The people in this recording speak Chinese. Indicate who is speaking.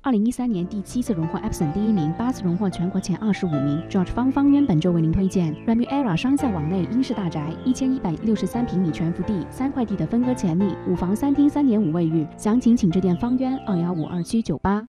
Speaker 1: 2013年第7次荣获 Epson 第1名，8次荣获全国前25名。George 方渊本周为您推荐 Remuera 商校网内英式大宅，1163平米全幅地，3块地的分割潜力，5房3厅3.5卫浴。详情请致电方渊2152998。